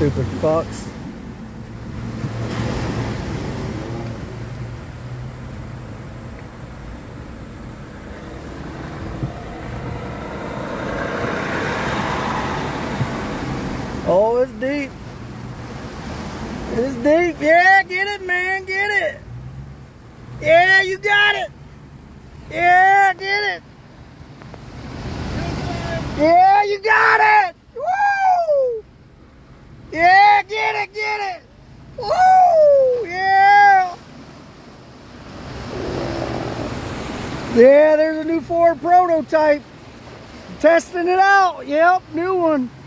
Stupid fucks. Oh, it's deep. It's deep. Yeah, get it, man. Get it. Yeah, you got it. Yeah, get it. Yeah, you got it. Woo! Yeah, get it, get it. Woo! Yeah. Yeah, there's a new Ford prototype. Testing it out. Yep, new one.